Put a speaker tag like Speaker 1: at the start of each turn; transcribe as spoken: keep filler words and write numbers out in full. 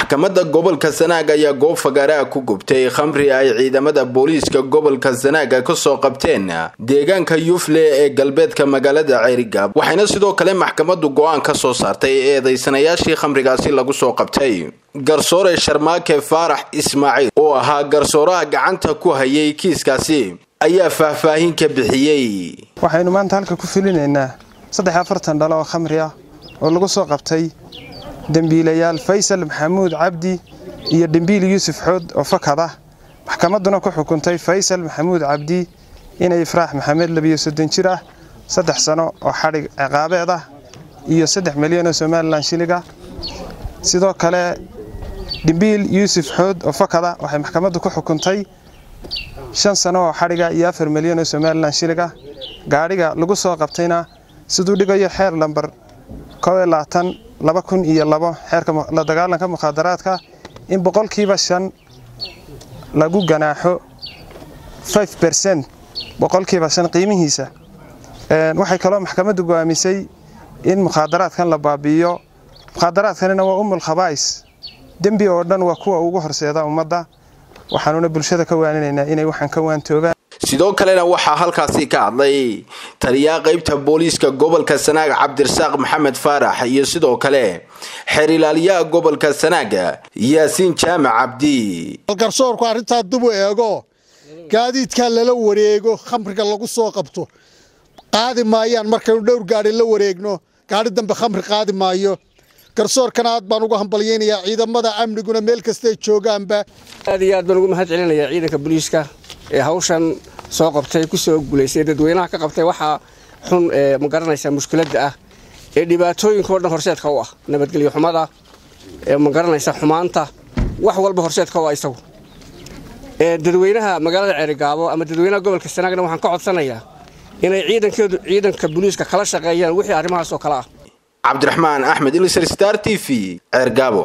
Speaker 1: maxkamadda gobolka Sanaag ayaa goob fagaara ku gubtay khamri ay ciidamada booliiska gobolka Sanaag ka soo qabteen deegaanka Yufle ee galbeedka magaalada Ceerigaab waxayna sidoo kale maxkamaddu go'aan ka soo saartay eedeysanayaashii khamrigaasi lagu soo qabtay garsoore Sharmaake Faarax Ismaaciil oo ahaa garsooraha gacanta ku hayay kiiskaasi ayaa faahfaahin ka bixiyay
Speaker 2: waxaynu maanta halka ku filinaynaa saddex iyo afartan dhalo khamri ah oo lagu soo qabtay dambiilayaal Faysal Maxamuud Cabdi iyo dambiil Yuusuf Xood oo fakada maxkamadduna ku xukuntay Faysal Maxamuud Cabdi inay Ifraax Maxamed labiyo soddon jir ah saddex sano oo xarig ciqaabeed ah iyo saddex milyan oo Soomaaliland shiliga sidoo kale dambiil Yuusuf Xood oo fakada waxay maxkamaddu ku xukuntay shan sano oo xariga iyo afar milyan oo Soomaaliland shiliga gaariga lagu soo qabtayna sidoo dhigayo xeer lambar kow iyo labaatan laba kun iyo labo xeerka la dagaalanka mukhadaraadka in boqolkiiba shan lagu ganaaxo five percent boqolkiiba shan qiimihiisa ee waxay kale maxkamaddu go'aamisay in mukhadaraadkan la baabiyo mukhadaraadkana waa umul khabaa'is dambi oo dhan waa kuwa ugu horseeda ummadda waxaanuna bulshada ka waaninaynaa inay waxan ka waantoogaan sidoo kalena waxa halkaasi ka hadlay taliyaha qaybta booliiska gobolka Sanaag Cabdirasaaq Maxamed Faarax iyo sidoo kale xeer ilaaliyaha gobolka Sanaag Yaasiin Jaamac Cabdi
Speaker 3: garsoorku arinta dib u eego gaadiidka la wareego khamriga lagu soo qabto qaadi maayaan markay dhowr gaari la wareegno gaari dambe khamri qaadi maayo garsoorkana aad baan ugu hambalyeynaya ciidamada amniguna meel kasta ay joogaanba
Speaker 4: aad iyo aad baan ugu mahadcelinayaa ciidanka booliiska ee hawshan soo qabtay ku soo guuleysay dadweynaha ka qabtay waxa xun ee ma garanaysa mushkiladda ah ee dhibaatooyinka oo dhan horseedka u ah nabadgelyo xumada ee ma garanaysa xumaanta wax walba horseedka u ah isagu ee dadweynaha magaalada Ceerigaabo ama dadweynaha gobolka Sanaagna waxaan ka codsanayaa inay ciidankoodu ciidanka booliiska kala shaqeeyaan wixii arrimahaas oo kala ah
Speaker 1: Cabdiraxmaan Axmed Ilisar Star T V Ceerigaabo.